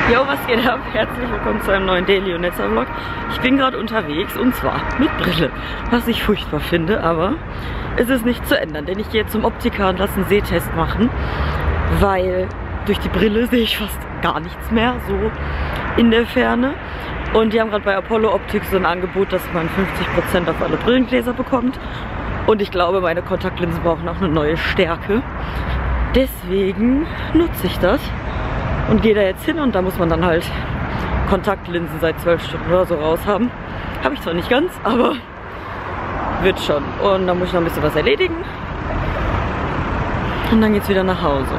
Jo, was geht ab? Herzlich willkommen zu einem neuen Daily und Netzer Vlog. Ich bin gerade unterwegs und zwar mit Brille, was ich furchtbar finde, aber es ist nicht zu ändern, denn ich gehe jetzt zum Optiker und lasse einen Sehtest machen, weil durch die Brille sehe ich fast gar nichts mehr, so in der Ferne. Und die haben gerade bei Apollo Optik so ein Angebot, dass man 50% auf alle Brillengläser bekommt. Und ich glaube, meine Kontaktlinsen brauchen auch eine neue Stärke. Deswegen nutze ich das und gehe da jetzt hin und da muss man dann halt Kontaktlinsen seit 12 Stunden oder so raus haben. Habe ich zwar nicht ganz, aber wird schon. Und dann muss ich noch ein bisschen was erledigen. Und dann geht's wieder nach Hause.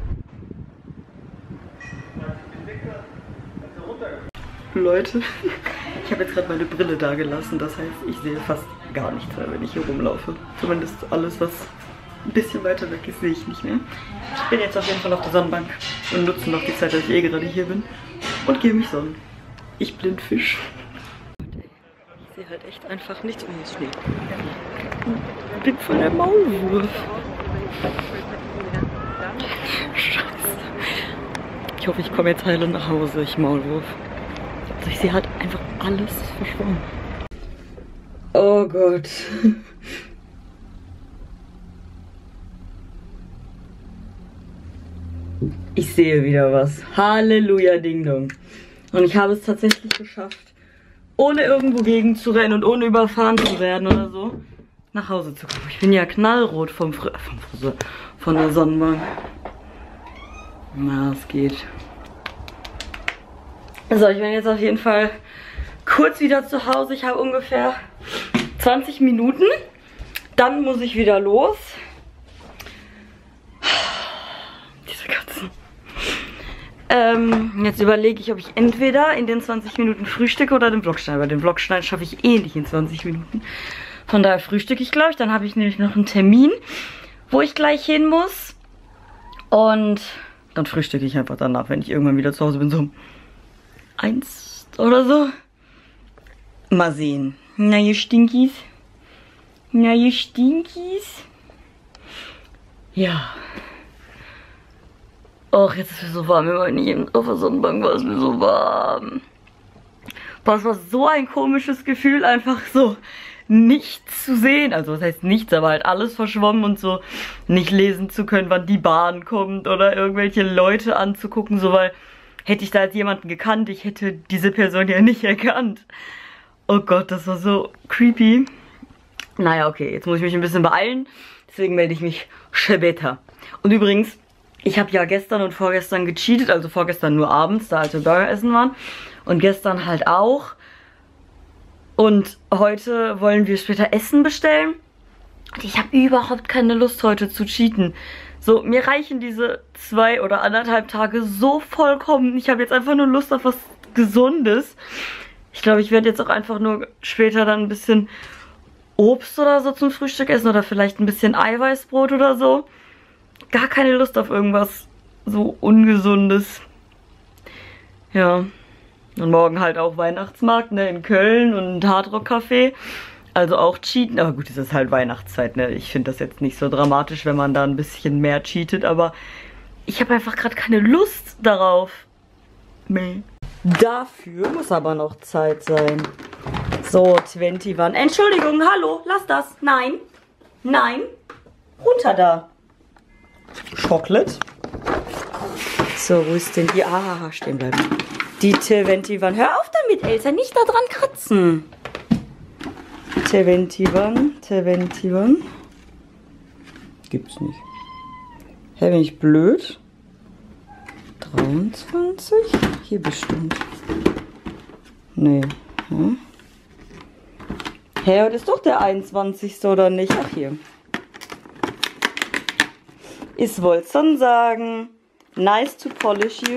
Leute, ich habe jetzt gerade meine Brille da gelassen. Das heißt, ich sehe fast gar nichts mehr, wenn ich hier rumlaufe. Zumindest alles, was ein bisschen weiter weg ist, sehe ich nicht mehr. Ich bin jetzt auf jeden Fall auf der Sonnenbank und nutze noch die Zeit, dass ich eh gerade hier bin und gehe mich sonnen. Ich Blindfisch. Ich sehe halt echt einfach nichts mehr. Schnee. Ich bin voll der Maulwurf. Scheiße. Ich hoffe, ich komme jetzt heile nach Hause, ich Maulwurf. Also ich sehe halt einfach alles verschwommen. Oh Gott. Ich sehe wieder was. Halleluja, Ding Dong. Und ich habe es tatsächlich geschafft, ohne irgendwo gegen zu rennen und ohne überfahren zu werden oder so, nach Hause zu kommen. Ich bin ja knallrot von der Sonnenbank. Na, es geht. So, ich bin jetzt auf jeden Fall kurz wieder zu Hause. Ich habe ungefähr 20 Minuten. Dann muss ich wieder los. Diese Katzen. Jetzt überlege ich, ob ich entweder in den 20 Minuten frühstücke oder den Vlog schneide. Weil den Vlog schneiden schaffe ich eh nicht in 20 Minuten. Von daher frühstücke ich, glaube ich. Dann habe ich nämlich noch einen Termin, wo ich gleich hin muss. Und dann frühstücke ich einfach danach, wenn ich irgendwann wieder zu Hause bin. So um 1 oder so. Mal sehen. Na, ihr Stinkies. Na, ihr Stinkies. Ja. Och, jetzt ist es so warm. Wir waren nicht auf der Sonnenbank, war es mir so warm. Boah, es war so ein komisches Gefühl, einfach so nichts zu sehen. Also, das heißt nichts, aber halt alles verschwommen und so nicht lesen zu können, wann die Bahn kommt oder irgendwelche Leute anzugucken, so, weil hätte ich da jetzt jemanden gekannt, ich hätte diese Person ja nicht erkannt. Oh Gott, das war so creepy. Naja, okay, jetzt muss ich mich ein bisschen beeilen. Deswegen melde ich mich später. Und übrigens, ich habe ja gestern und vorgestern gecheatet. Also vorgestern nur abends, da als wir Burger essen waren. Und gestern halt auch. Und heute wollen wir später Essen bestellen. Und ich habe überhaupt keine Lust heute zu cheaten. So, mir reichen diese 2 oder 1,5 Tage so vollkommen. Ich habe jetzt einfach nur Lust auf was Gesundes. Ich glaube, ich werde jetzt auch einfach nur später dann ein bisschen Obst oder so zum Frühstück essen. Oder vielleicht ein bisschen Eiweißbrot oder so. Gar keine Lust auf irgendwas so Ungesundes. Ja. Und morgen halt auch Weihnachtsmarkt, ne, in Köln und Hardrock Café. Also auch cheaten, aber gut, es ist halt Weihnachtszeit, ne? Ich finde das jetzt nicht so dramatisch, wenn man da ein bisschen mehr cheatet, aber ich habe einfach gerade keine Lust darauf. Nee. Dafür muss aber noch Zeit sein. So, 21. Entschuldigung, hallo, lass das. Nein, nein, runter da. Chocolate. So, wo ist denn die? Ah, stehen bleiben. Die 21. Hör auf damit, Elsa, nicht da dran kratzen. 21. Gibt's nicht. Hä, bin ich blöd? 23? Hier bestimmt. Nee. Hm? Hä, heute ist doch der 21. oder nicht? Ach, hier. Ich wollte schon sagen. Nice to polish you.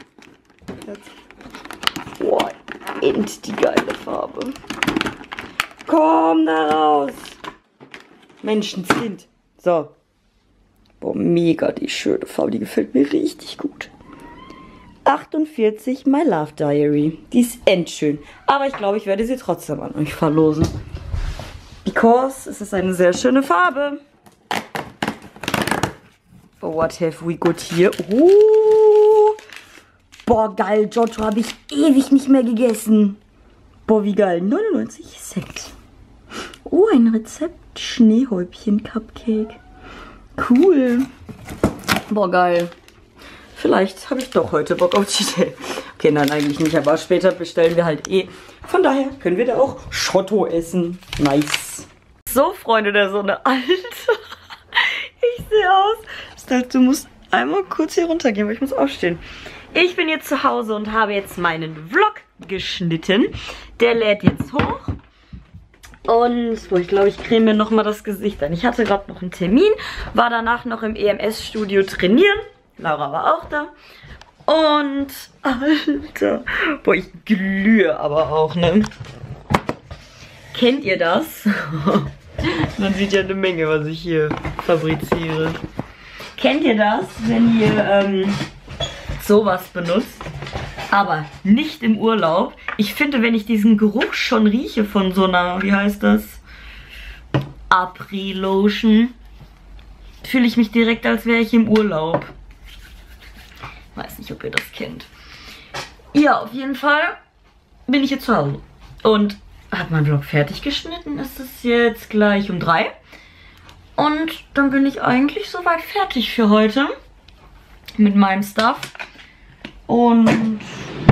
Boah, end die geile Farbe. Komm da raus. Menschenskind. So. Boah, mega die schöne Farbe. Die gefällt mir richtig gut. 48 My Love Diary. Die ist endschön. Aber ich glaube, ich werde sie trotzdem an euch verlosen. Because es ist eine sehr schöne Farbe. What have we got here? Boah, geil, Giotto habe ich ewig nicht mehr gegessen. Boah, wie geil. 99 Cent. Oh, ein Rezept. Schneehäubchen-Cupcake. Cool. Boah, geil. Vielleicht habe ich doch heute Bock auf Cheat Day. Okay, nein, eigentlich nicht, aber später bestellen wir halt eh. Von daher können wir da auch Schotto essen. Nice. So, Freunde der Sonne. Alter. Ich sehe aus. Das heißt, du musst einmal kurz hier runtergehen, weil ich muss aufstehen. Ich bin jetzt zu Hause und habe jetzt meinen Vlog geschnitten. Der lädt jetzt hoch. Und so, ich glaube, ich creme mir nochmal das Gesicht an. Ich hatte gerade noch einen Termin, war danach noch im EMS-Studio trainieren. Laura war auch da. Und, Alter, boah, ich glühe aber auch, ne? Kennt ihr das? Man sieht ja eine Menge, was ich hier fabriziere. Kennt ihr das, wenn ihr sowas benutzt, aber nicht im Urlaub? Ich finde, wenn ich diesen Geruch schon rieche von so einer, wie heißt das? Après-Lotion, fühle ich mich direkt, als wäre ich im Urlaub. Weiß nicht, ob ihr das kennt. Ja, auf jeden Fall bin ich jetzt zu Hause. Und habe meinen Vlog fertig geschnitten. Es ist jetzt gleich um 3. Und dann bin ich eigentlich soweit fertig für heute. Mit meinem Stuff. Und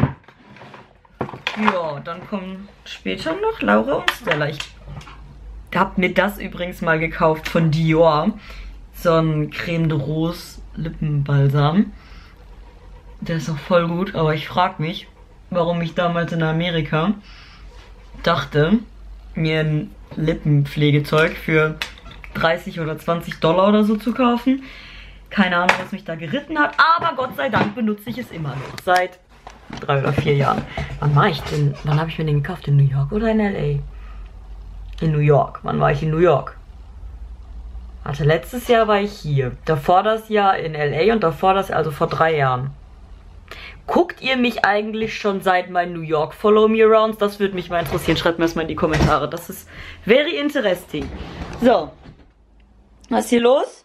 ja, dann kommen später noch Laura und Stella. Ich habe mir das übrigens mal gekauft von Dior. So ein Creme de Rose Lippenbalsam. Der ist auch voll gut, aber ich frage mich, warum ich damals in Amerika dachte, mir ein Lippenpflegezeug für 30 oder 20 Dollar oder so zu kaufen. Keine Ahnung, was mich da geritten hat, aber Gott sei Dank benutze ich es immer noch. Seit 3 oder 4 Jahren. Wann war ich denn? Wann habe ich mir den gekauft? In New York oder in LA? In New York. Wann war ich in New York? Warte, letztes Jahr war ich hier. Davor das Jahr in LA und davor das, also vor 3 Jahren. Guckt ihr mich eigentlich schon seit meinen New York Follow Me Arounds? Das würde mich mal interessieren. Schreibt mir das mal in die Kommentare. Das ist very interesting. So. Was ist hier los?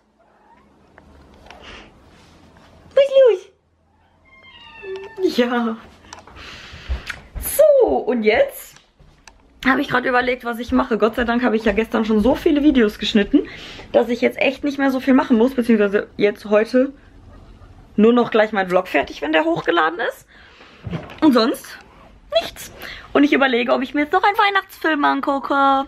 Was ist los? Ja. So, und jetzt habe ich gerade überlegt, was ich mache. Gott sei Dank habe ich ja gestern schon so viele Videos geschnitten, dass ich jetzt echt nicht mehr so viel machen muss. Beziehungsweise jetzt heute nur noch gleich mein Vlog fertig, wenn der hochgeladen ist. Und sonst nichts. Und ich überlege, ob ich mir jetzt noch einen Weihnachtsfilm angucke.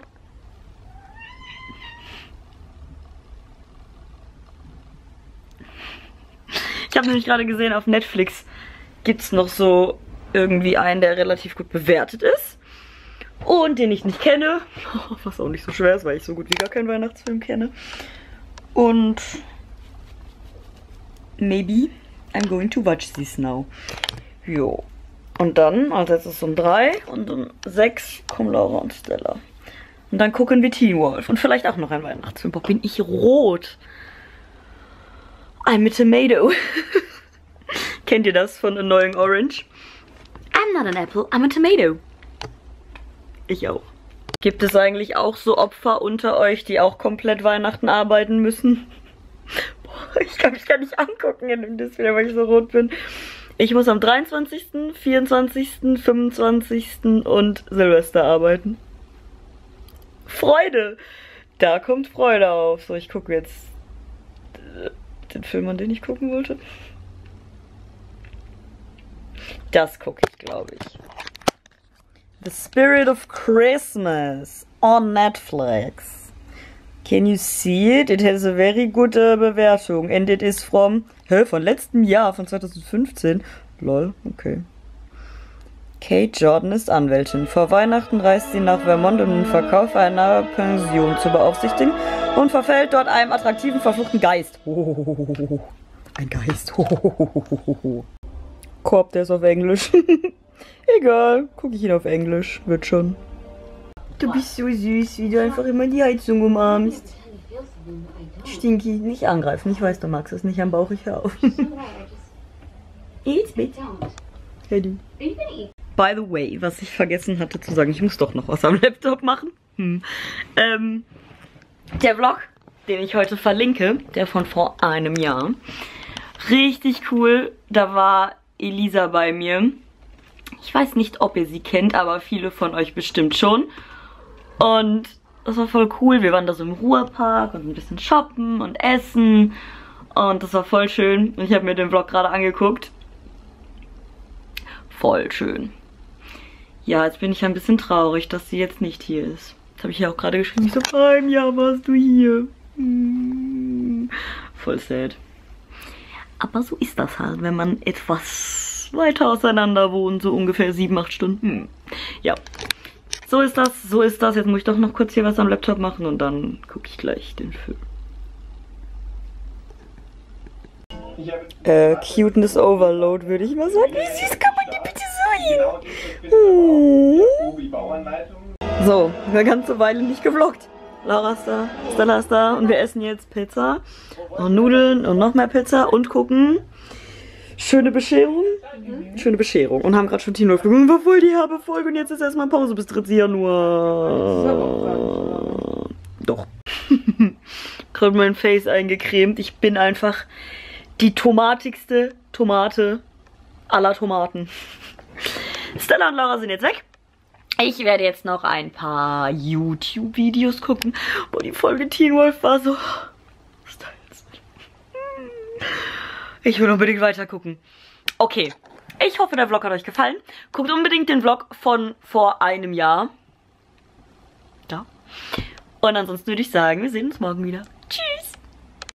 Ich habe nämlich gerade gesehen, auf Netflix gibt es noch so irgendwie einen, der relativ gut bewertet ist. Und den ich nicht kenne. Was auch nicht so schwer ist, weil ich so gut wie gar keinen Weihnachtsfilm kenne. Und maybe I'm going to watch this now. Jo. Und dann, also jetzt ist es um 3 und um 6 kommen Laura und Stella. Und dann gucken wir Teen Wolf. Und vielleicht auch noch ein Weihnachtsfilm. Boah, bin ich rot. I'm a tomato. Kennt ihr das von Annoying Orange? I'm not an apple, I'm a tomato. Ich auch. Gibt es eigentlich auch so Opfer unter euch, die auch komplett Weihnachten arbeiten müssen? Boah, ich kann mich gar nicht angucken in dem Display, weil ich so rot bin. Ich muss am 23., 24., 25. und Silvester arbeiten. Freude! Da kommt Freude auf. So, ich gucke jetzt den Film, an den ich gucken wollte. Das gucke ich, glaube ich. The Spirit of Christmas on Netflix. Can you see it? It has a very good Bewertung. And it is from... von letztem Jahr, von 2015. Lol, okay. Kate Jordan ist Anwältin. Vor Weihnachten reist sie nach Vermont, um den Verkauf einer Pension zu beaufsichtigen und verfällt dort einem attraktiven, verfluchten Geist. Ein Geist. Korb, der ist auf Englisch. Egal, gucke ich ihn auf Englisch. Wird schon. Du bist so süß, wie du einfach immer die Heizung umarmst. Stinky, nicht angreifen. Ich weiß, du magst es nicht am Bauch. Ich hör auf. Eat mit. Hey du. By the way, was ich vergessen hatte zu sagen, ich muss doch noch was am Laptop machen. Der Vlog, den ich heute verlinke, der von vor einem Jahr. Richtig cool. Da war Elisa bei mir. Ich weiß nicht, ob ihr sie kennt, aber viele von euch bestimmt schon. Und das war voll cool. Wir waren da so im Ruhrpark und ein bisschen shoppen und essen. Und das war voll schön. Und ich habe mir den Vlog gerade angeguckt. Voll schön. Ja, jetzt bin ich ein bisschen traurig, dass sie jetzt nicht hier ist. Das habe ich ja auch gerade geschrieben. Ich so, vor einem Jahr warst du hier. Voll sad. Aber so ist das halt, wenn man etwas weiter auseinander wohnt. So ungefähr 7-8 Stunden. Ja. So ist das, so ist das. Jetzt muss ich doch noch kurz hier was am Laptop machen und dann gucke ich gleich den Film. Cuteness Overload, würde ich mal sagen. Wie süß kann man die bitte sein? So, eine ganze Weile nicht gevloggt. Laura ist da, Stella ist da und wir essen jetzt Pizza und Nudeln und noch mehr Pizza und gucken. Schöne Bescherung. Schöne Bescherung. Und haben gerade schon Teen Wolf geguckt. War voll die herbe Folge und jetzt ist erstmal Pause bis 3. Januar. Doch. Gerade mein Face eingecremt. Ich bin einfach die tomatigste Tomate aller Tomaten. Stella und Laura sind jetzt weg. Ich werde jetzt noch ein paar YouTube-Videos gucken. Boah, die Folge Teen Wolf war so... Ich will unbedingt weiter gucken. Okay, ich hoffe, der Vlog hat euch gefallen. Guckt unbedingt den Vlog von vor einem Jahr. Ja. Und ansonsten würde ich sagen, wir sehen uns morgen wieder.